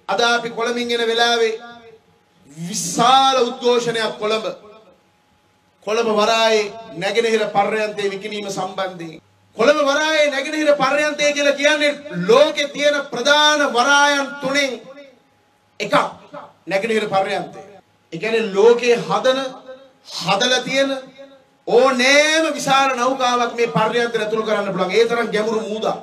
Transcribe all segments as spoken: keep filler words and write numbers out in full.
අද අපි කොළඹින් එන වෙලාවේ විශාල උද්ඝෝෂණයක් කොළඹ කොළඹ වරායේ නැගෙනහිර පර්යන්තයේ විකිණීම සම්බන්ධයෙන් කොළඹ වරායේ නැගෙනහිර පර්යන්තය කියලා කියන්නේ ලෝකේ තියෙන ප්‍රධාන වරායන් තුනෙන් එකක් නැගෙනහිර පර්යන්තය. ඒ කියන්නේ ලෝකේ හදන හදලා තියෙන ඕනෑම විශාල නෞකාවක් මේ පර්යන්තයට ඇතුළු කරන්න පුළුවන්. ඒ තරම් ගැඹුරු මූදා.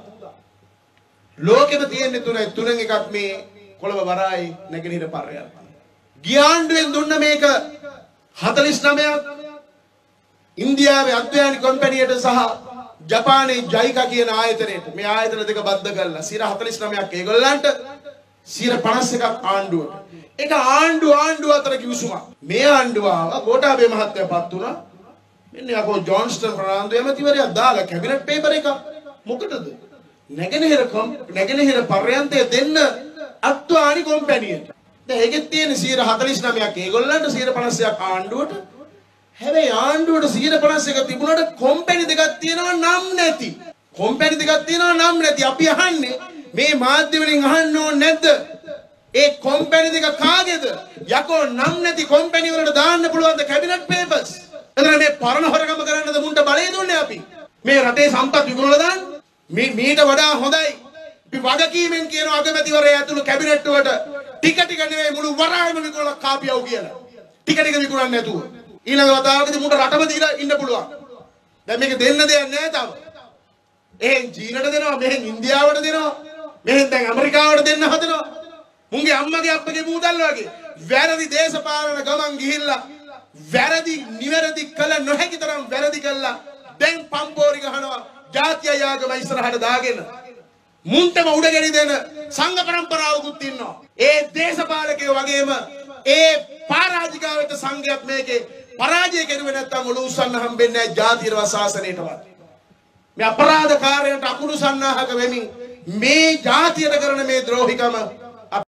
ලෝකෙම තියෙන තුනේ තුනෙන් එකක් මේ කොළඹ වරායේ නැගෙනහිර පර්යන්තය. ගියාණ්ඩුවෙන් දුන්න මේක හතළිස් නවයක් ඉන්දියාවේ අධ්‍යයන කම්පැනියට සහ ජපානයේ ජයිකා කියන ආයතනයට මේ ආයතන දෙක බද්ධ කරලා සිර හතළිස් නවයක් ඒගොල්ලන්ට සිර පනස් එකක් ආණ්ඩුවට. ඒක ආණ්ඩු ආණ්ඩුව අතර කිවිසුමක්. මේ ආණ්ඩුව ආව ගෝඨාභය මහත්තයාපත් වුණා. මෙන්න යකෝ ජොන්ස්ටන් ප්‍රනාන්දු එමෙතිවරයා දාලා කැබිනට් පේපර් එක මොකටද? නැගෙනහිර නැගෙනහිර පර්යන්තය දෙන්න අත්වානි කම්පැනියට. දැන් ඒකෙත් තියෙන සිර හතළිස් නවයක් ඒගොල්ලන්ට සිර පනස් එකක් ආණ්ඩුවට. හැබැයි ආණ්ඩුවට සිර පනස් එක තිබුණාට කොම්පැනි දෙකක් තියෙනවා නම් නැති. කොම්පැනි දෙකක් තියෙනවා නම් නැති. අපි අහන්නේ මේ මාධ්‍ය වලින් අහන්න ඕනේ නැද්ද? ඒ කොම්පැනි දෙක කාගේද? යකෝ නම් නැති කොම්පැනි වලට දාන්න පුළුවන් ද කැබිනට් පේපර්ස්? එතන මේ පරණ හොරකම කරන්නද මුන්ට බලය දුන්නේ අපි? මේ රටේ සම්පත් විකුණලා දාන්න. මේ මීට වඩා හොඳයි. අපි වගකීමෙන් කියන අගමැතිවරයා ඇතුළු කැබිනට් වලට ටික ටික නෙවෙයි මුළු වරායම විකුණලා කාපියව කියලා. ටික ටික විකුණන්නේ නැතුව. ඊළඟ වතාවකදී මුට රටම දීලා ඉන්න පුළුවන්. දැන් මේක දෙන්න දෙයක් නැහැ තාම. එහෙන් චීනට දෙනවා, මෙහෙන් ඉන්දියාවට දෙනවා, මෙහෙන් දැන් ඇමරිකාවට දෙන්න හදනවා. මුන්ගේ අම්මගේ අප්පගේ මූදල් වගේ වැරදි දේශපාලන ගමන් ගිහිල්ලා වැරදි නිවැරදි කළ නොහැකි තරම් වැරදි කළා. දැන් පම්පෝරි ගහනවා ජාතිය යාගම ඉස්සරහට දාගෙන. මුන්ටම උඩගෙඩි දෙන සංඝ પરම්පරාවකුත් ඉන්නවා. ඒ දේශපාලකයෝ වගේම ඒ පරාජිකාවට සංඝයාත් මේකේ පරාජය කෙරුවේ නැත්තම් ඔලු උස්සන්න හම්බෙන්නේ නැහැ ජාතියව ශාසනයටවත්. මේ අපරාධකාරයන්ට අකුරු සන්නාහක වෙමින් මේ ජාතියට කරන මේ ද්‍රෝහිකම